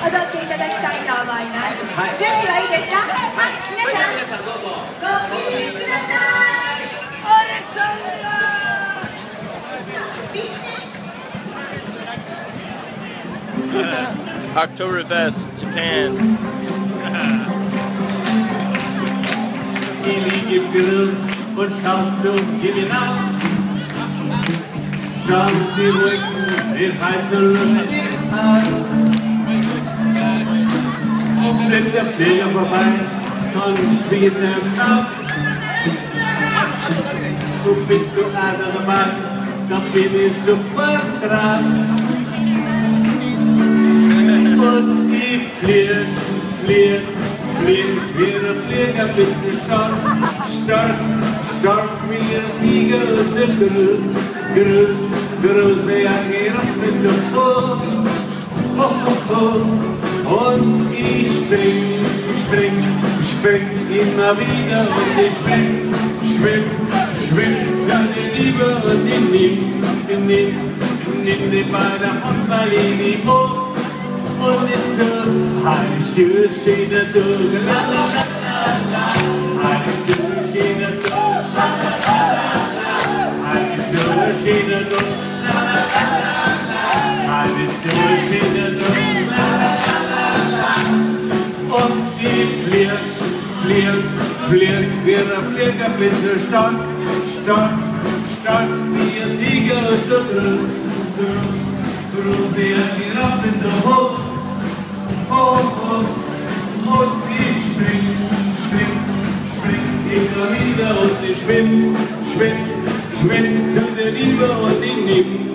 踊っていただきたいと思います。準備はいいですか？はい、皆さんご起立ください。 Oktoberfest, Japan. Ich liege im Geriss und schau zum Himmel hinaus. Schau die Wolken, den Heizerlust aus. Fliegt der Flieger vorbei und spielt im Kopf. Du bist du einer dabei, dann bin ich super drauf. Und ich flieg wie der Flieger bis ich stark wie ein Tiger und so groß wie ein Giraffe so hoch. Und ich spring immer wieder und ich schwimm zu dir Liebe und ich nimm dich bei der Hand, weil ich dich hoch. Und it's so high, she the dog, la la la la. High, she the dog, la la la la. High, she the dog, la la la la. High, she the dog, la la la la. Und die fliegt wie der Flieger, bin so stark wie ein Tiger und so groß wie ein Giraffe so hoch. Und ich spring immer wieder und ich schwimm zu der Liebe und ich nimm